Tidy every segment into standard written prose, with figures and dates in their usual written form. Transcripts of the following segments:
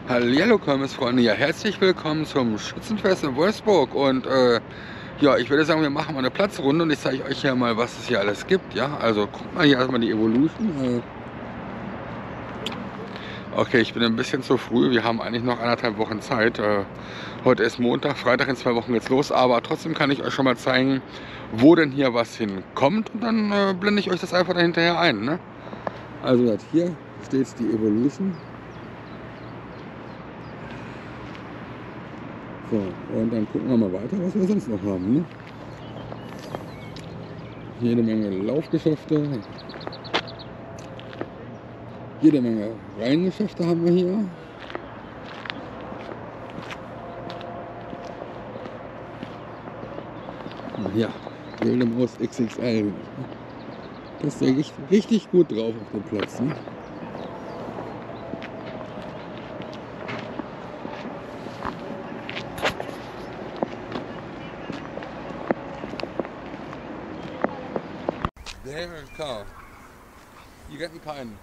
Hallihallo Kirmesfreunde, ja herzlich willkommen zum Schützenfest in Wolfsburg und ja, ich würde sagen, wir machen mal eine Platzrunde und ich zeige euch ja mal, was es hier alles gibt, ja, also guckt mal hier erstmal die Evolution. Okay, ich bin ein bisschen zu früh, wir haben eigentlich noch 1,5 Wochen Zeit, heute ist Montag, Freitag in 2 Wochen geht's los, aber trotzdem kann ich euch schon mal zeigen, wo denn hier was hinkommt und dann blende ich euch das einfach dahinterher ein, ne? Also hier steht die Evolution. So, und dann gucken wir mal weiter, was wir sonst noch haben. Ne? Jede Menge Laufgeschäfte, jede Menge Reihengeschäfte haben wir hier. Ja, wilde Maus XXL. Das ist ja richtig gut drauf auf dem Platz. Ne? There, car. You getting keinen?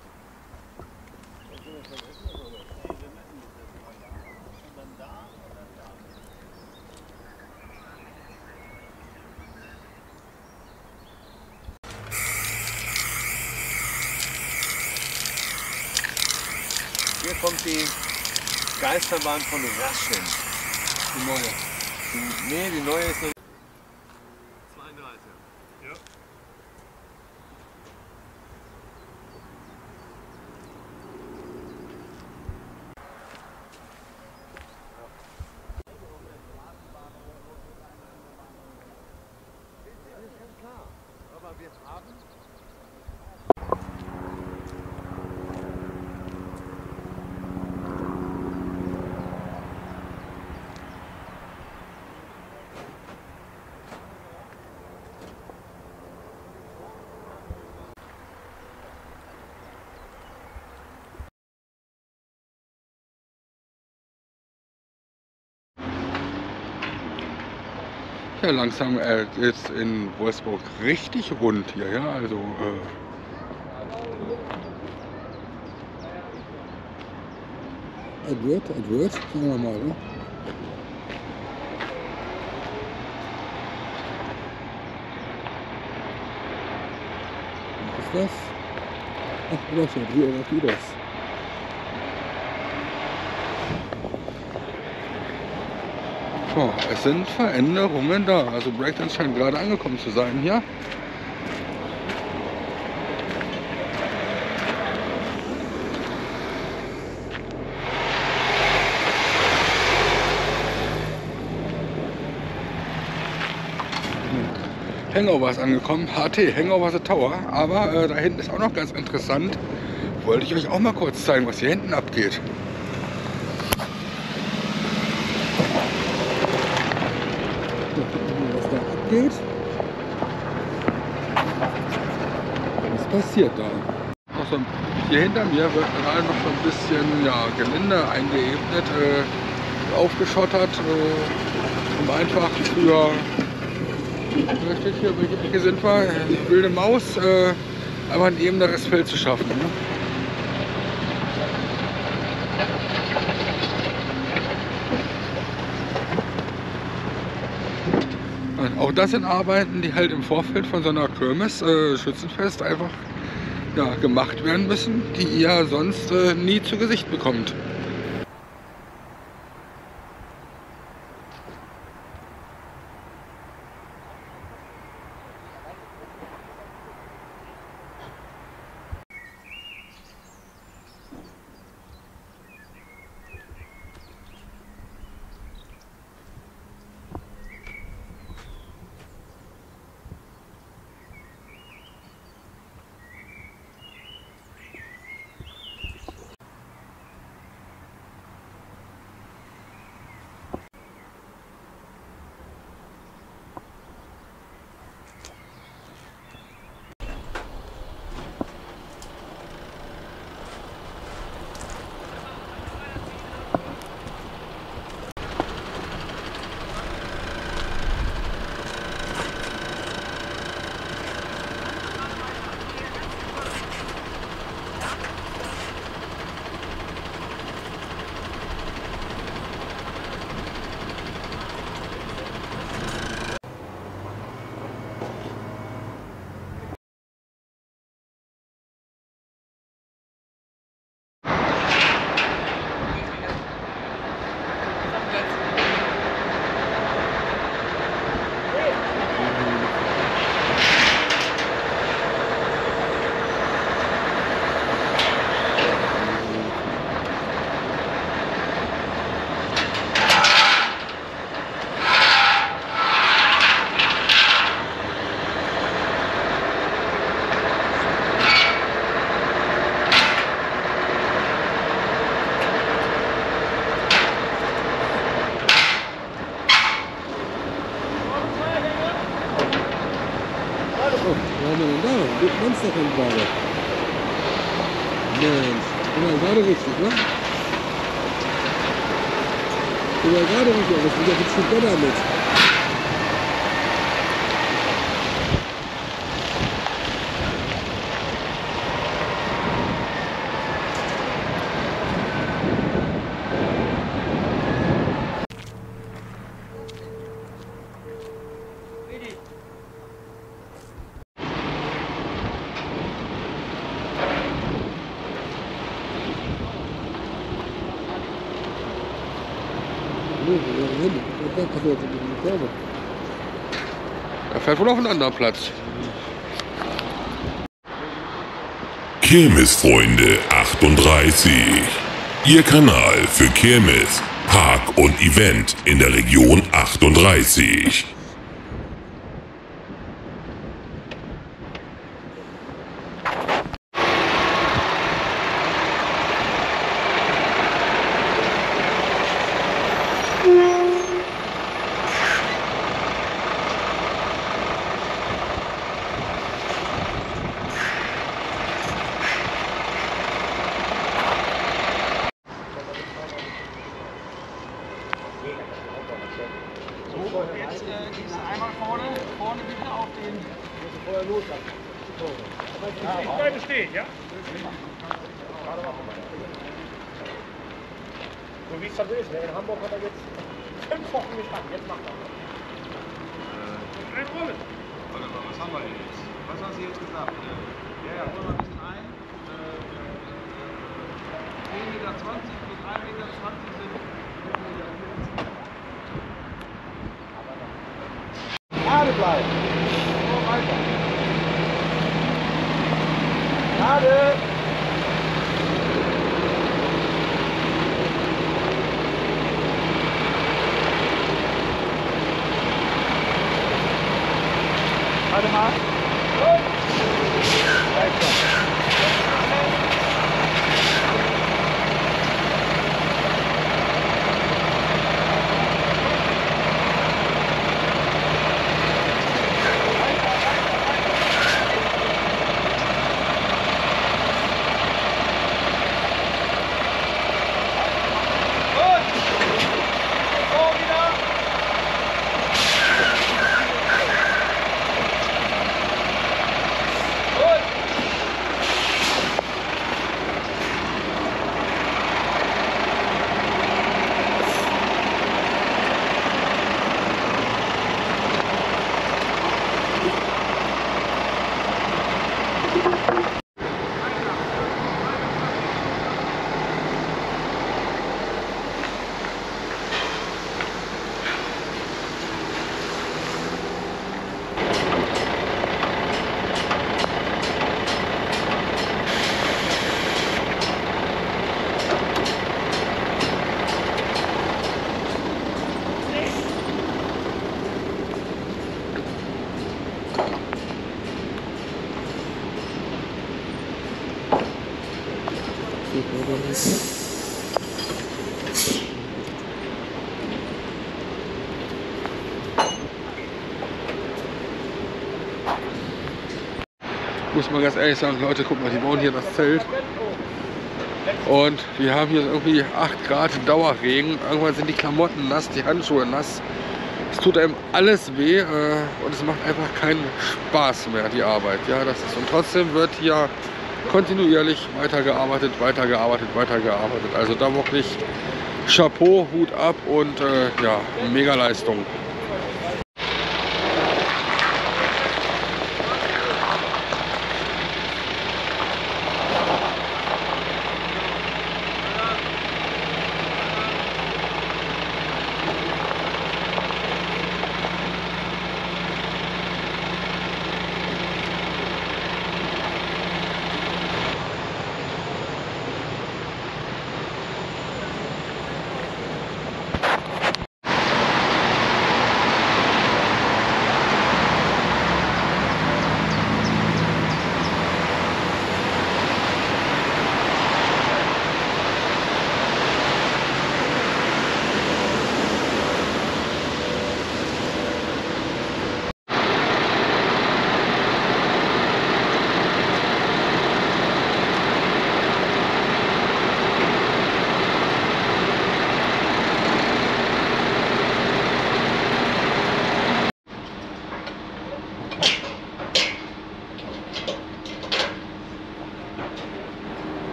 Hier kommt die Geisterbahn von Raschen. Die neue. Nee, die neue ist noch 32. Ja. Aber wir haben Ja, langsam geht's in Wolfsburg richtig rund hier, ja, also es wird, sagen wir mal, ne? Was ist das? Ach, Überschrift, hier oder das. So, es sind Veränderungen da. Also Breakdance scheint gerade angekommen zu sein hier. Hangover ist angekommen, HT, Hangover the Tower. Aber da hinten ist auch noch ganz interessant. Wollte ich euch auch mal kurz zeigen, was hier hinten abgeht. Was da abgeht. Was passiert da? Also hier hinter mir wird gerade noch so ein bisschen ja, Gelände eingeebnet, aufgeschottert, um einfach für, da steht hier, welche Ecke sind wir, wilde Maus, aber ein ebeneres Feld zu schaffen. Ne? Auch das sind Arbeiten, die halt im Vorfeld von so einer Kirmes, Schützenfest einfach ja, gemacht werden müssen, die ihr sonst nie zu Gesicht bekommt. Gut, Monster kommt gerade. Mensch, genau, gerade richtig, ne? Genau, gerade richtig, aber es wird ja bestimmt besser mit. Er fährt wohl auf einen anderen Platz. Kirmesfreunde 38. Ihr Kanal für Kirmes, Park und Event in der Region 38. Jetzt gehst du einmal vorne bitte auf den... Ich bleibe stehen, ja? So wie es dann ist, in Hamburg hat er jetzt 5 Wochen gestanden, jetzt macht er. Einrollen! Warte mal, was haben wir denn jetzt? Was hast du jetzt gesagt? Ja, holen wir ein bisschen ein. 10,20 Meter plus 1,20 Meter sind 5,50 Meter. Gerade bleiben! So weiter! Gerade! Warte mal. Muss man ganz ehrlich sagen, Leute, guck mal, die bauen hier das Zelt. Und wir haben hier irgendwie 8 Grad Dauerregen. Irgendwann sind die Klamotten nass, die Handschuhe nass. Es tut einem alles weh und es macht einfach keinen Spaß mehr, die Arbeit. Ja, das ist. Und trotzdem wird hier kontinuierlich weitergearbeitet. Also da wirklich Chapeau, Hut ab und ja, mega Leistung.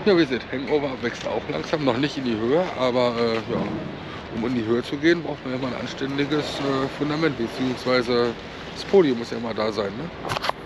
Ja, wie ihr seht, Hangover wächst auch langsam, noch nicht in die Höhe, aber ja, um in die Höhe zu gehen, braucht man ja mal ein anständiges Fundament, beziehungsweise das Podium muss ja mal da sein, ne?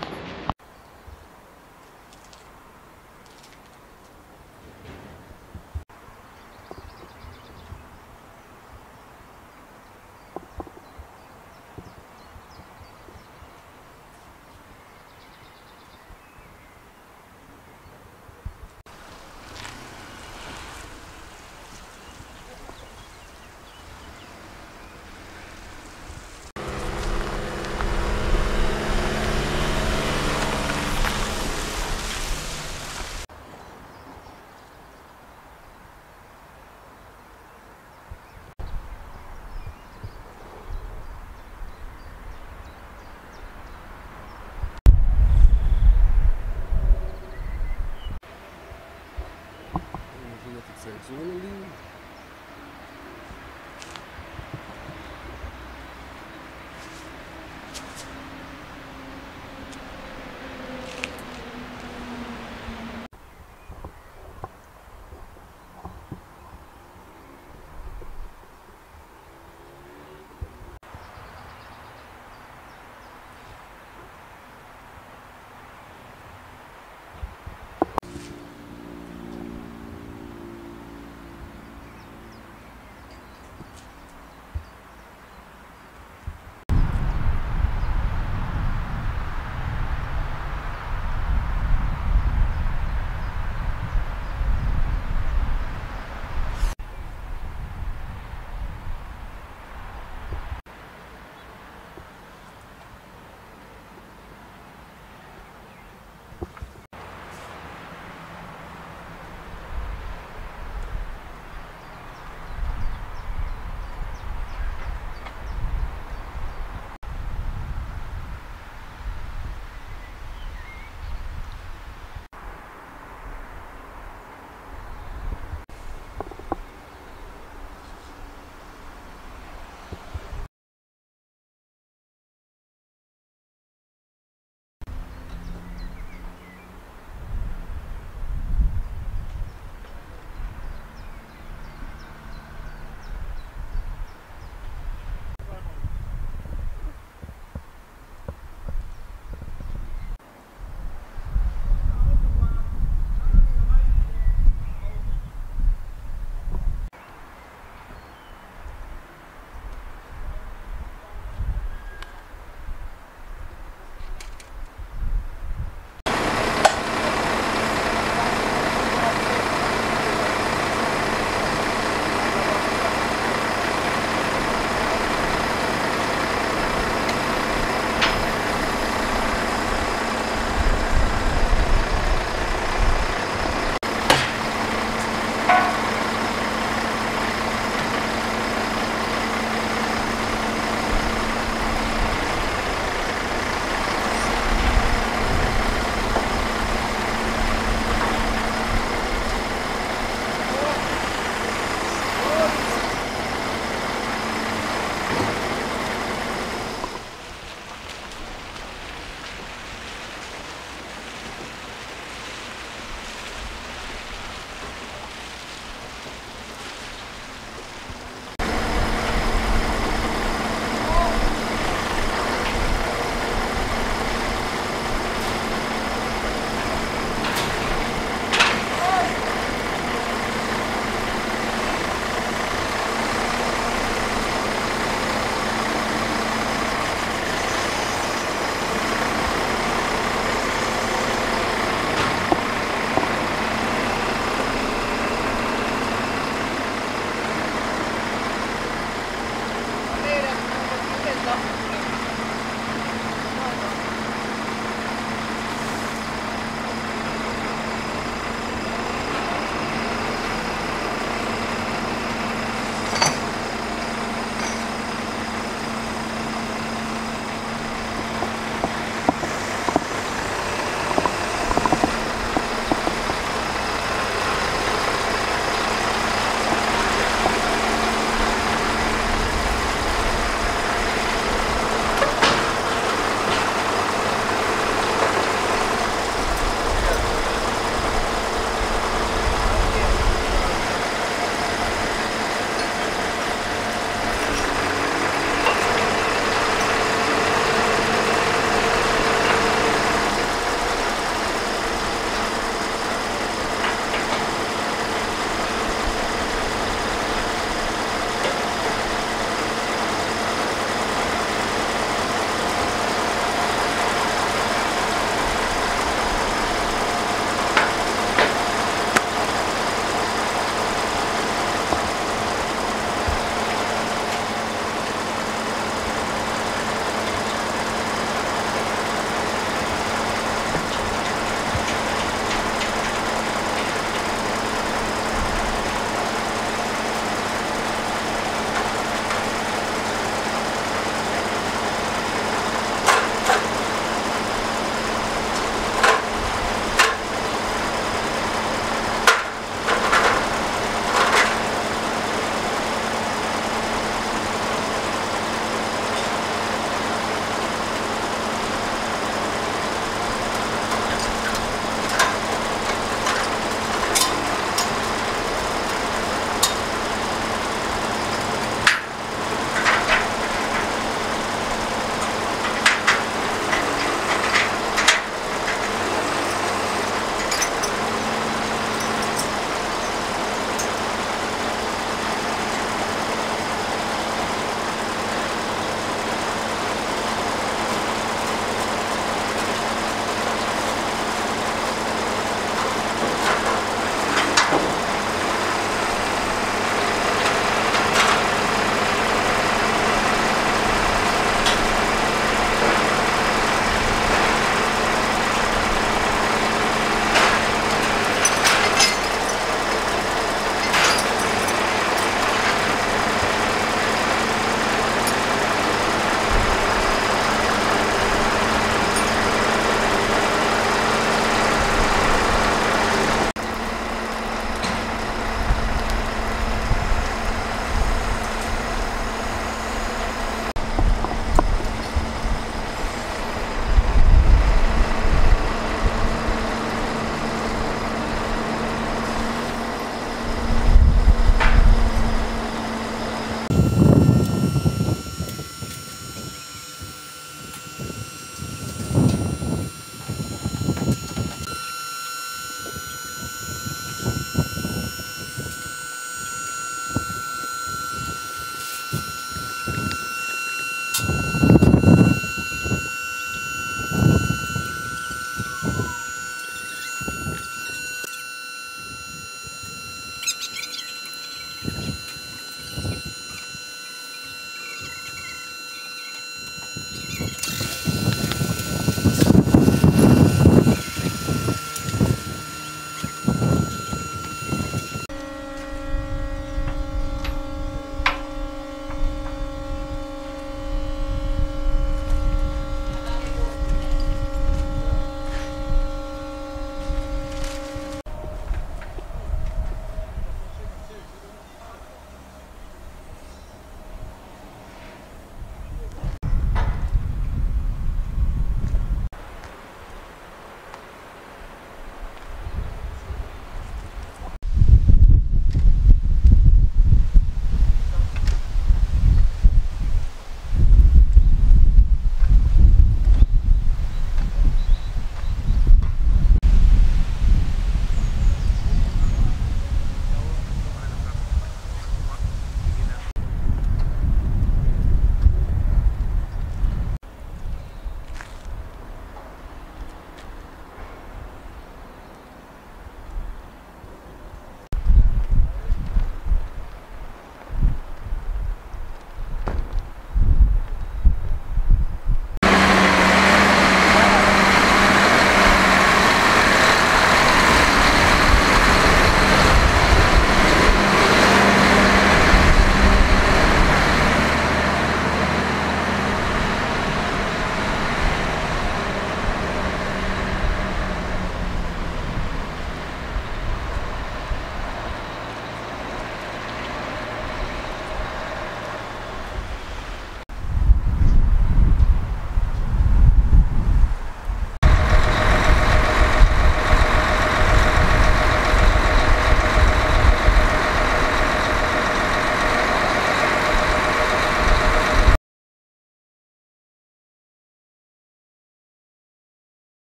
Sensoren liegen.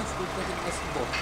steht nach dem ersten Bock.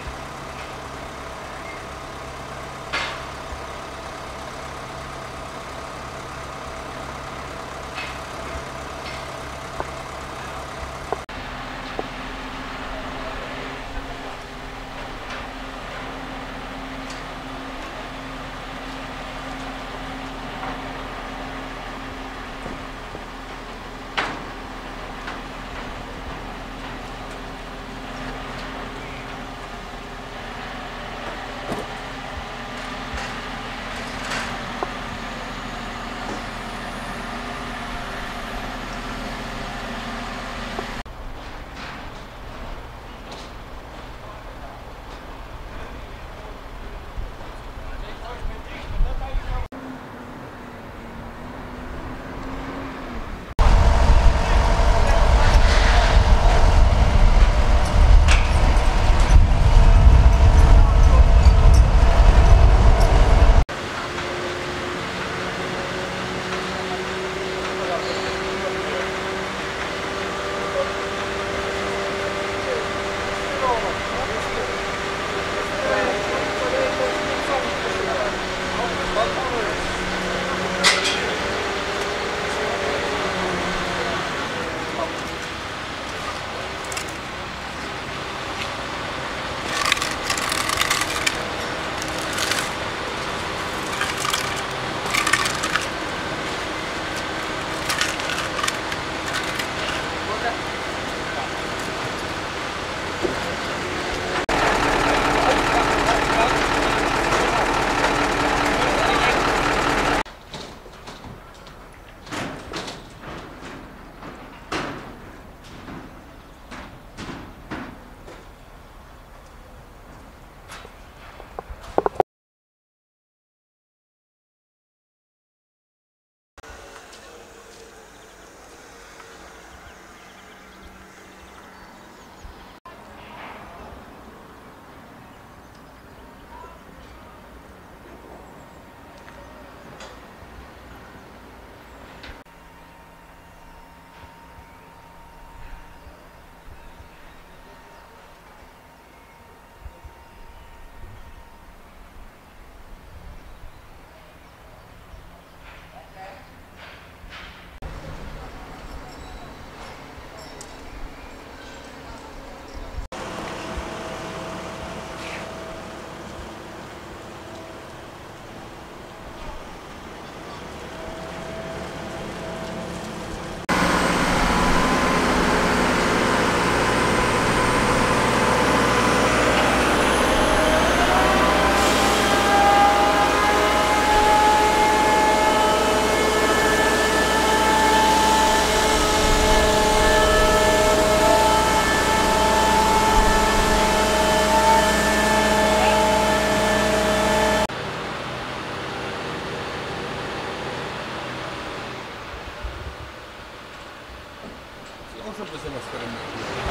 Auch schon ein bisschen was verändert.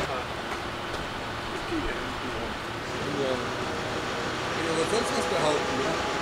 Ich kann aber sonst was behaupten. Ne?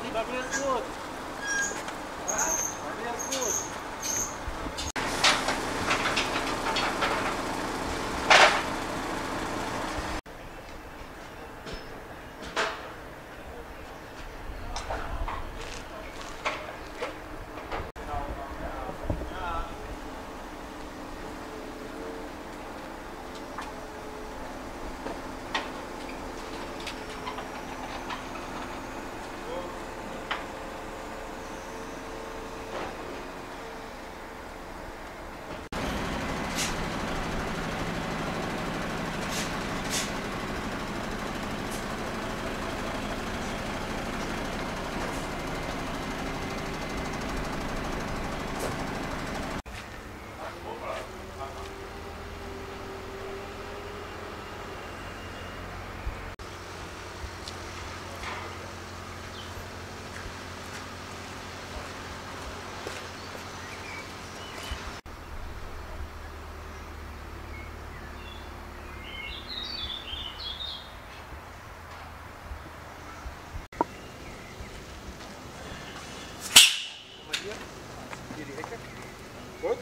Bei mir ist gut. Bei mir ist gut. Hier die Ecke. Gut.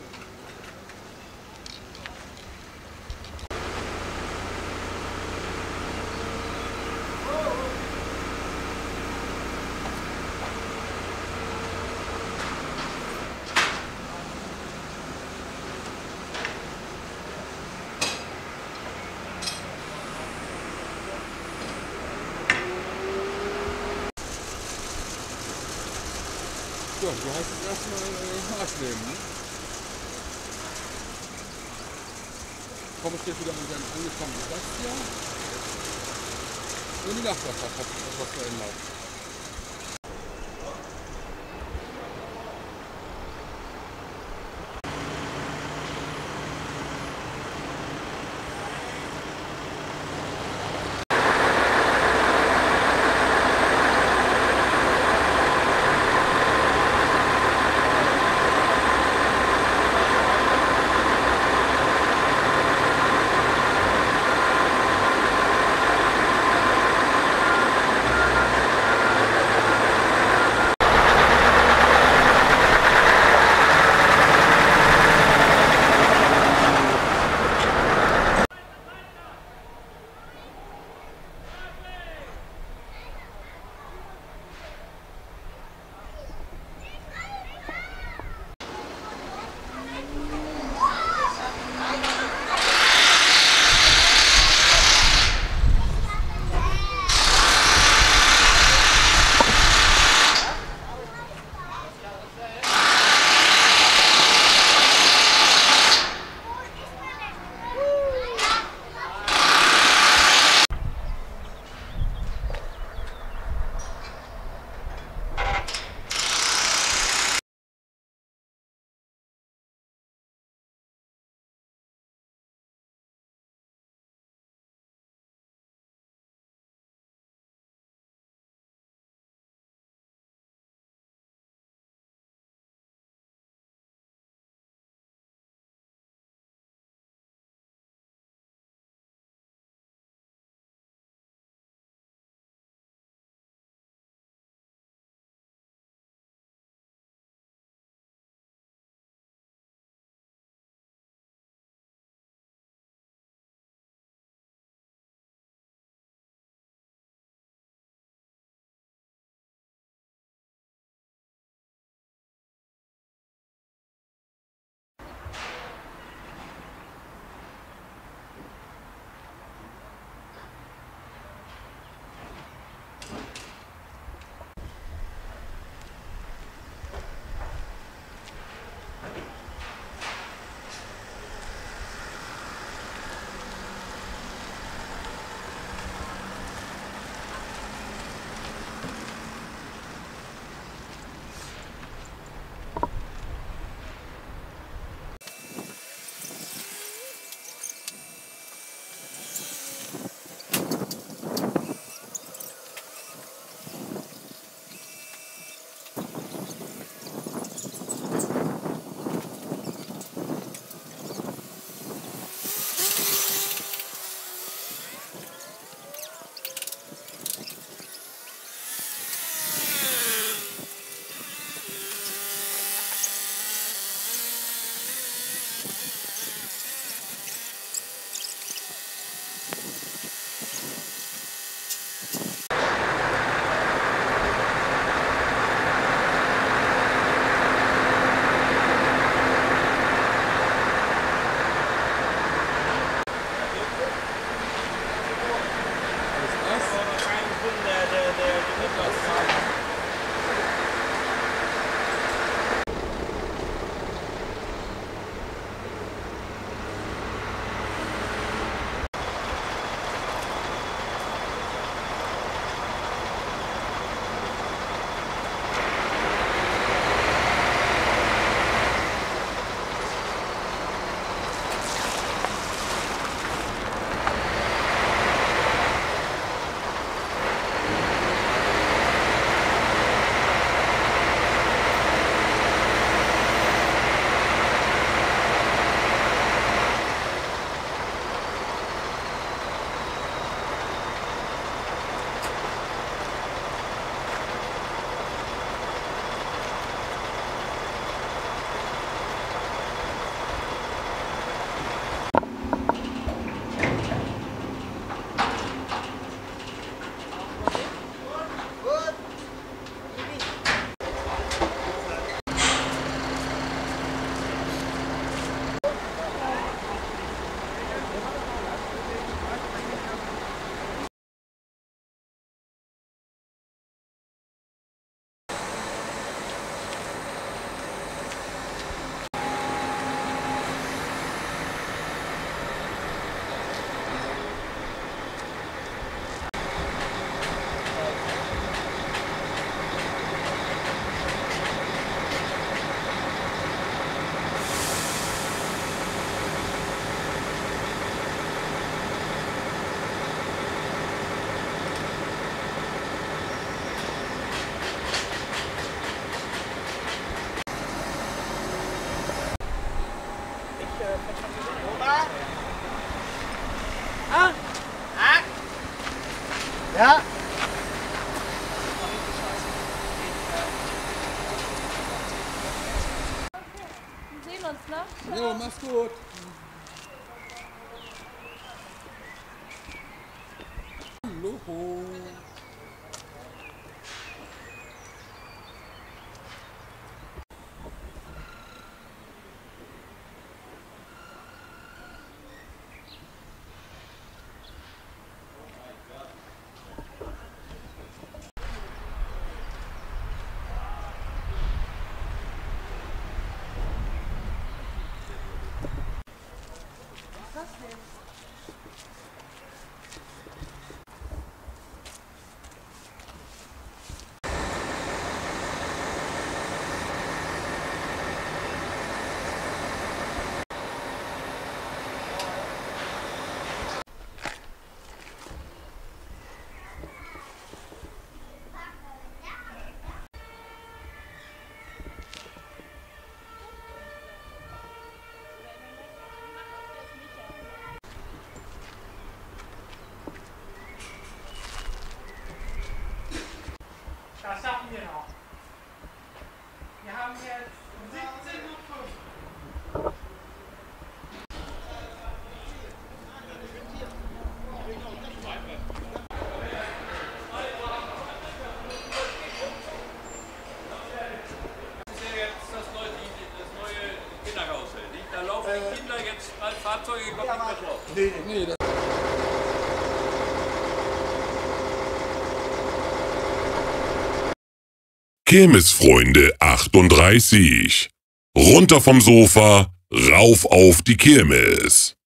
So, du hast jetzt erstmal Maß nehmen. Ne? Komme ich jetzt wieder mit einem angekommenen Platz hier. Und die Nachbarschaft hat sich etwas verändert. Ja. Wir sehen uns, ne? Jo, mach's gut. Hallo. Das schaffen wir noch. Wir haben jetzt 17:05 Uhr. Das ist ja jetzt das neue Kinderkarussell. Da laufen die Kinder jetzt, als Fahrzeuge kommen nicht mehr drauf. Nee, das Kirmesfreunde 38. Runter vom Sofa, rauf auf die Kirmes.